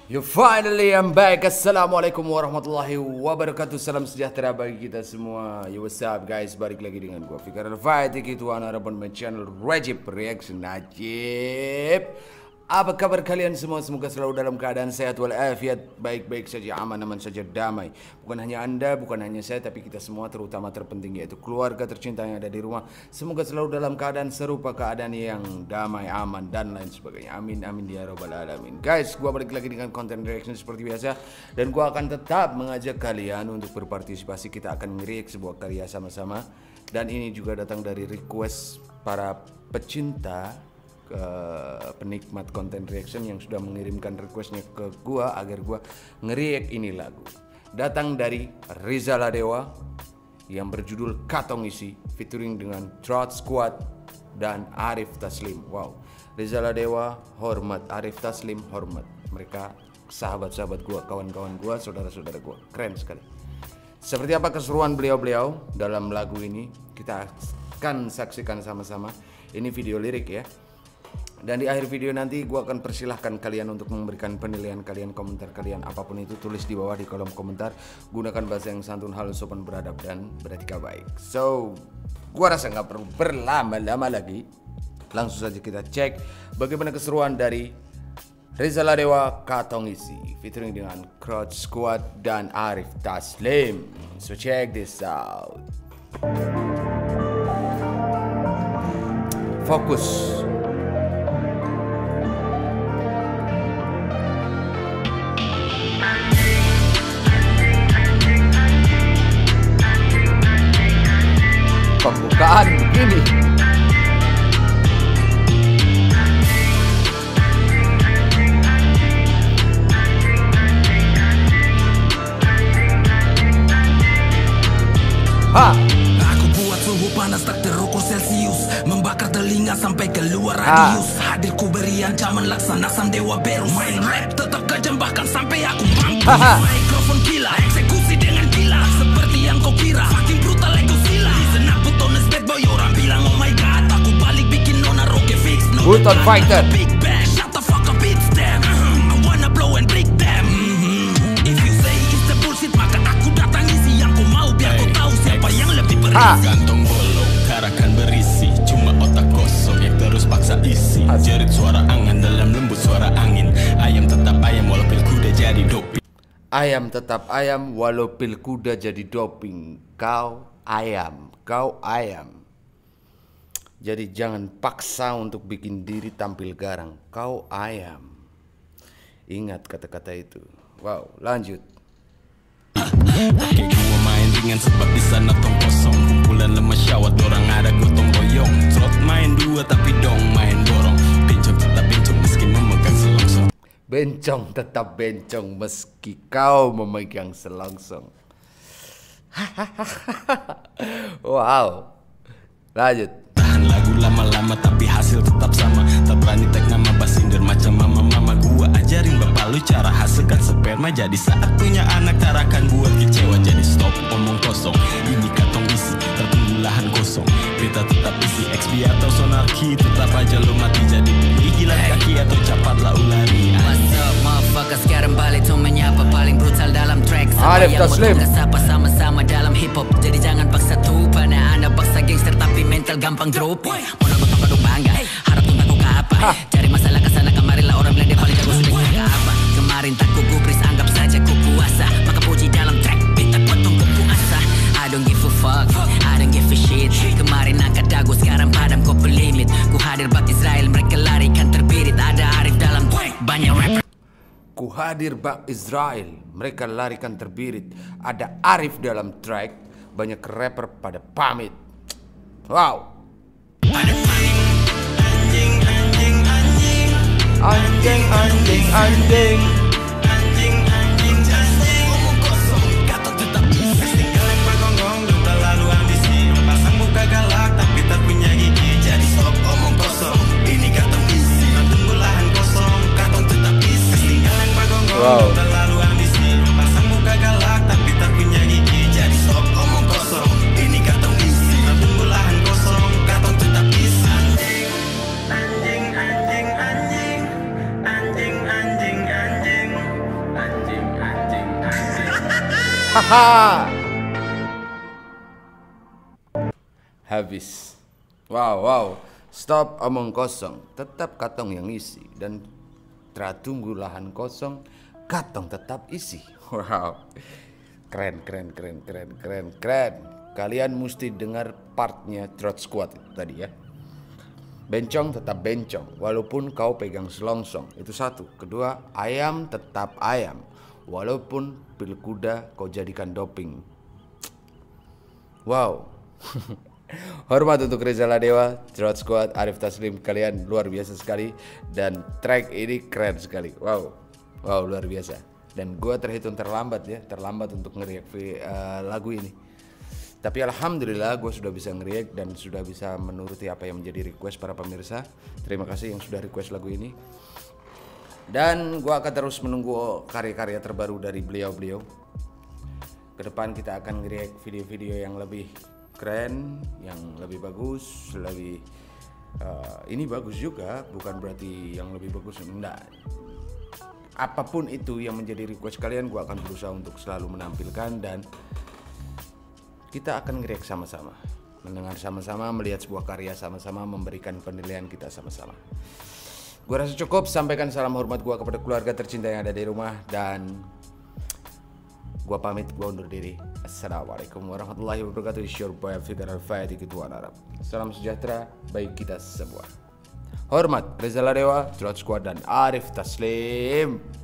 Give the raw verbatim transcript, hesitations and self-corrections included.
You finally am back. Assalamualaikum warahmatullahi wabarakatuh. Salam sejahtera bagi kita semua. Yo, what's up guys? Balik lagi dengan gua Fikar Al-Fatih. Itu anak my channel Rajib Reaction Najib. Apa kabar kalian semua? Semoga selalu dalam keadaan sehat walafiat, baik-baik saja, aman-aman saja, damai. Bukan hanya Anda, bukan hanya saya, tapi kita semua, terutama terpenting yaitu keluarga tercinta yang ada di rumah. Semoga selalu dalam keadaan serupa, keadaan yang damai, aman, dan lain sebagainya. Amin, amin ya robbal alamin. Guys, gua balik lagi dengan konten reaction seperti biasa, dan gua akan tetap mengajak kalian untuk berpartisipasi. Kita akan nge-react sebuah karya sama-sama, dan ini juga datang dari request para pecinta, ke penikmat konten reaction yang sudah mengirimkan requestnya ke gua agar gua nge-react ini lagu. Datang dari Rizal Adewa yang berjudul Katong Isi, featuring dengan Trot Squad dan Arif Taslim. Wow, Rizal Adewa hormat, Arif Taslim hormat. Mereka sahabat-sahabat gua, kawan-kawan gua, saudara-saudara gua. Keren sekali. Seperti apa keseruan beliau-beliau dalam lagu ini, kita akan saksikan sama-sama. Ini video lirik ya. Dan di akhir video nanti gue akan persilahkan kalian untuk memberikan penilaian kalian, komentar kalian, apapun itu tulis di bawah di kolom komentar. Gunakan bahasa yang santun, halus, sopan, beradab, dan beretika baik. So, gue rasa nggak perlu berlama-lama lagi. Langsung saja kita cek bagaimana keseruan dari Rizal Adewa Katong Isi, featuring dengan Trot Squad dan Arif Taslim. So check this out. Fokus. Pembukaan begini. Ha! Aku buat suhu panas tak terukur Celsius, membakar telinga sampai keluar radius. Hadirku beri ancaman laksana sam dewa beru. Main rap tetap kejam bahkan sampai aku mampu. Mikrofon gila, eksekusi dengan gila, seperti yang kau kira. Fucking brutal like Godzilla. Listen up, put on a bad boy, orang bilang oh my god. Aku balik bikin nona rocket fix. No Brutal fighter. Big bang, shut the fuck up, it's them. I wanna blow and break them. If you say it's the bullshit, maka aku datang isi yang kau mau, biar kau tahu siapa yang lebih berisi. Kantong bolong, karakan berisi, cuma otak kosong yang terus paksa isi. Jerit suara angan dalam lembut suara angin. Ayam tetap ayam walau pil kuda jadi doping. Ayam tetap ayam walau pil kuda jadi doping. Kau ayam, kau ayam. Jadi jangan paksa untuk bikin diri tampil garang. Kau ayam. Ingat kata-kata itu. Wow, lanjut. Oke, gua main ringan sebab di sana tong kosong. Kumpulan lemah syawat, orang ada gotong royong. Trot main dua tapi dong main borong. Bencong tetap bencong meski memegang selongsong. Bencong tetap bencong meski kau memegang selongsong. Wow. Lanjut. Tahan lagu lama-lama tapi hasil tetap sama. Tak berani tag nama basinder macam mama-mama. Gua ajarin bapak lu cara hasilkan sperma. Jadi saat punya anak tarakan buat kecewa. Jadi stop omong kosong. Ini katong isi, tertunggu lahan kosong. Berita tetap isi, X P atau sonarki. Tetap aja lu mati jadi gigilan kaki atau cepatlah ulari. What's up motherfucker, sekarang balik tuh menyapa paling brutal dalam track. Arif Taslim. Sapa sama-sama dalam hip hop. Jadi jangan paksa tuh pada anak paksa gangster tapi mental gampang drop. Mau nambah kadung bangga, harap tuh tak ke apa. Cari masalah kesana kemari lah, orang bilang dia paling jago sudah ke apa. Kemarin tak ku gubris, anggap saja ku kuasa. Maka puji dalam track, beta potong ku puasa. I don't give a fuck, I don't give a shit. Kemarin angkat dagu, sekarang padam kau pelimit. Ku hadir bak Israel, mereka larikan terbirit. Ada Arif dalam track, banyak rapper. Ku hadir bak Israel, mereka larikan terbirit. Ada Arif dalam track, banyak rapper pada pamit. Wow. Anjing, anjing, anjing. Anjing, anjing, anjing. Anjing, anjing, anjing. Omong kosong, kata tetap isi. Tinggalin bergonggong, lupa lalu ambisi. Pasang muka galak, tapi tak punya gigi. Jadi stop omong kosong, ini kata isi. Tunggu lahan kosong, kata tetap isi. Tinggalin bergonggong, lupa lalu ambisi. Pasang muka galak, tapi tak punya gigi. Jadi stop omong kosong, ini kata isi. Tunggu lahan kosong, kata tetap isi. Anjing, anjing, anjing. Anjing, anjing, anjing. Haha. Habis. Wow, wow. Stop omong kosong, tetap katong yang isi. Dan tunggu lahan kosong, katong tetap isi. Wow. Keren, keren, keren, keren, keren, keren. Kalian mesti dengar partnya Throat Squad tadi ya. Bencong tetap bencong, walaupun kau pegang selongsong. Itu satu. Kedua, ayam tetap ayam, walaupun pil kuda kau jadikan doping. Wow. Hormat untuk Reza Ladewa, Throat Squad, Arif Taslim. Kalian luar biasa sekali. Dan track ini keren sekali. Wow, wow, luar biasa. Dan gue terhitung terlambat ya, terlambat untuk nge-react uh, lagu ini. Tapi alhamdulillah gue sudah bisa nge-react dan sudah bisa menuruti apa yang menjadi request para pemirsa. Terima kasih yang sudah request lagu ini. Dan gue akan terus menunggu karya-karya terbaru dari beliau-beliau. Kedepan kita akan nge-react video-video yang lebih keren, yang lebih bagus, lebih uh, ini bagus juga, bukan berarti yang lebih bagus, enggak. Apapun itu yang menjadi request kalian, gue akan berusaha untuk selalu menampilkan dan kita akan nge-react sama-sama, mendengar sama-sama, melihat sebuah karya sama-sama, memberikan penilaian kita sama-sama. Gue rasa cukup, sampaikan salam hormat gue kepada keluarga tercinta yang ada di rumah dan gue pamit, gue undur diri. Assalamualaikum warahmatullahi wabarakatuh. It's your boy Fikar Al-Fayati Ketuaan Arab. Salam sejahtera bagi kita semua. Hormat Reza Ladewa, Throat Squad dan Arif Taslim.